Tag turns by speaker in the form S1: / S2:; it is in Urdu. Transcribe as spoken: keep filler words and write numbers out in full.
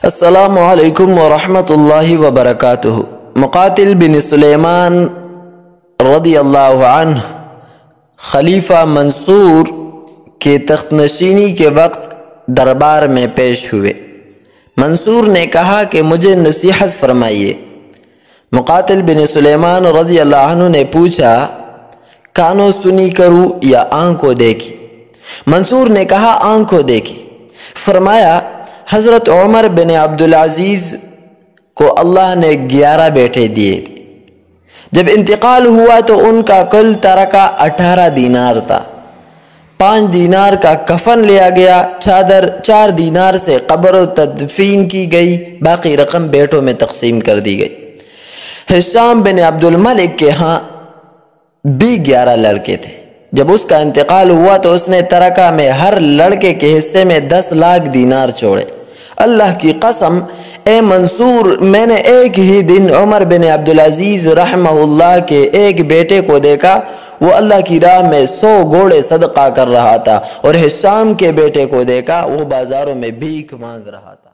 S1: السلام علیکم ورحمۃ اللہ وبرکاتہ۔ مقاتل بن سلیمان رضی اللہ عنہ خلیفہ منصور کے تخت نشینی کے وقت دربار میں پیش ہوئے۔ منصور نے کہا کہ مجھے نصیحت فرمائیے۔ مقاتل بن سلیمان رضی اللہ عنہ نے پوچھا، کانوں سنی کروں یا آنکھوں دیکھی؟ منصور نے کہا آنکھوں دیکھی۔ فرمایا، حضرت عمر بن عبدالعزیز کو اللہ نے گیارہ بیٹے دیے تھے۔ جب انتقال ہوا تو ان کا کل ترکہ اٹھارہ دینار تھا۔ پانچ دینار کا کفن لیا گیا، چادر چار دینار سے قبر و تدفین کی گئی، باقی رقم بیٹوں میں تقسیم کر دی گئی۔ ہشام بن عبد الملک کے ہاں بھی گیارہ لڑکے تھے۔ جب اس کا انتقال ہوا تو اس نے ترکہ میں ہر لڑکے کے حصے میں دس لاکھ دینار چھوڑے۔ اللہ کی قسم اے منصور، میں نے ایک ہی دن عمر بن عبدالعزیز رحمہ اللہ کے ایک بیٹے کو دیکھا، وہ اللہ کی راہ میں سو گھوڑے صدقہ کر رہا تھا، اور ہشام کے بیٹے کو دیکھا، وہ بازاروں میں بھیک مانگ رہا تھا۔